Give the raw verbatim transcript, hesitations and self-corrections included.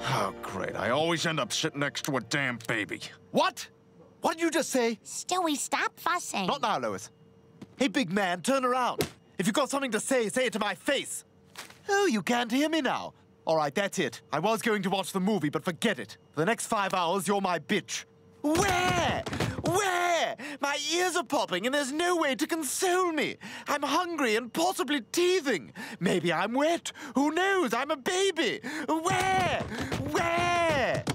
Oh, great. I always end up sitting next to a damn baby. What? What did you just say? Stewie, stop fussing. Not now, Lois. Hey, big man, turn around. If you've got something to say, say it to my face. Oh, you can't hear me now. All right, that's it. I was going to watch the movie, but forget it. For the next five hours, you're my bitch. Where? Where? My ears are popping and there's no way to console me. I'm hungry and possibly teething. Maybe I'm wet. Who knows? I'm a baby. Where? Where?